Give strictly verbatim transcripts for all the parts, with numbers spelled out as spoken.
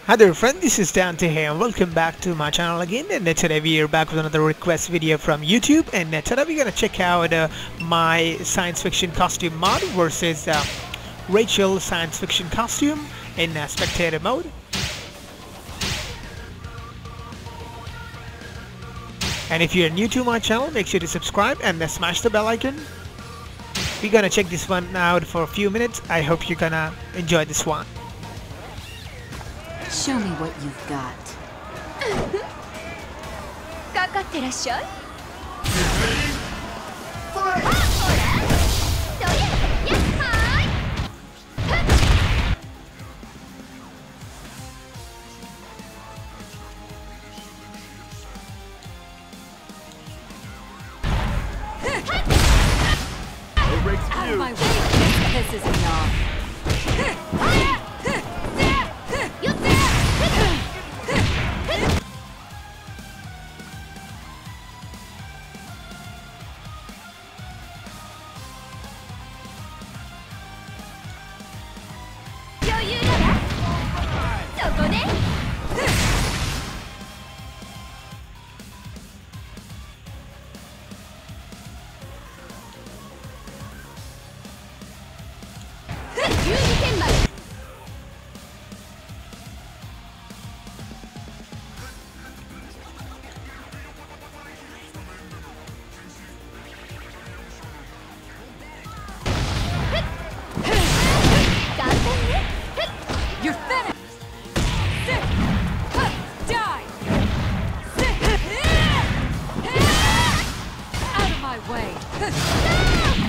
Hi there friend, this is Dante here and welcome back to my channel again. And uh, today we are back with another request video from YouTube, and uh, today we're gonna check out uh, my science fiction costume mod versus uh, Rachel science fiction costume in uh, spectator mode. And if you're new to my channel, make sure to subscribe and uh, smash the bell icon. We're gonna check this one out for a few minutes. I hope you're gonna enjoy this one. Show me what you've got. かかってらっしゃい。 Out of my way. This pisses me off. You're finished! Die! Out of my way!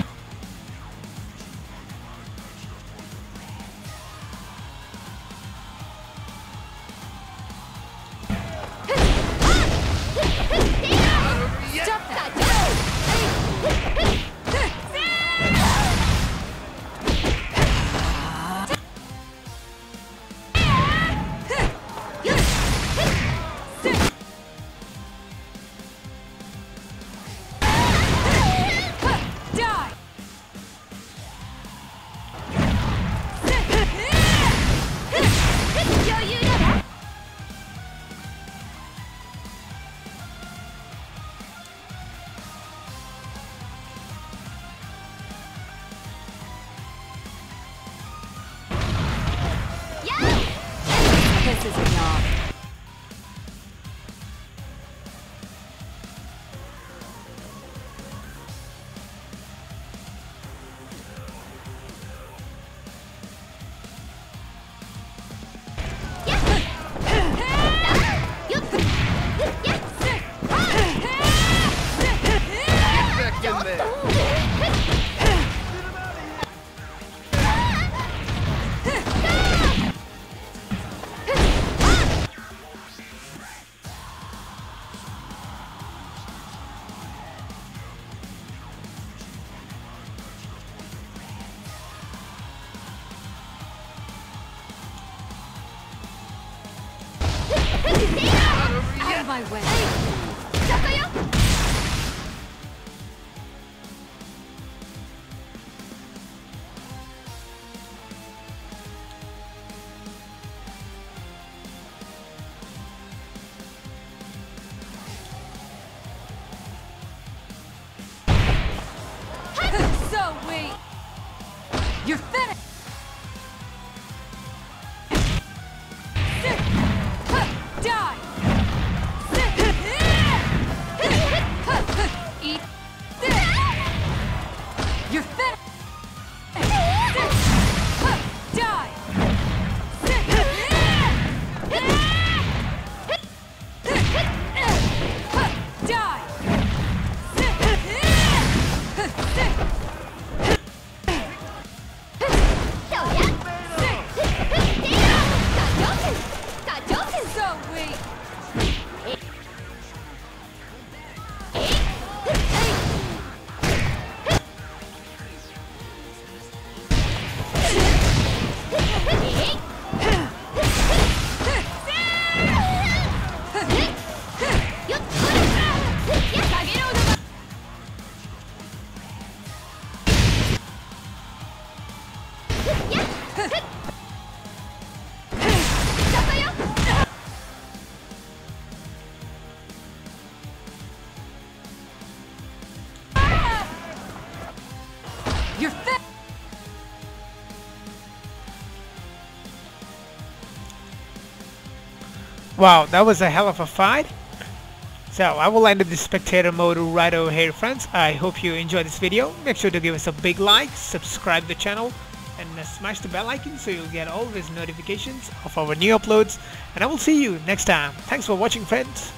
Stop that! Pisses me off. Out of my way. So weak. You're finished. Die! Eat this! You're finished! Die! Die! So weak! Wow, that was a hell of a fight. So I will end the spectator mode right over here, friends. I hope you enjoyed this video. Make sure to give us a big like, subscribe to the channel, and uh, smash the bell icon so you'll get all these notifications of our new uploads. And I will see you next time. Thanks for watching, friends.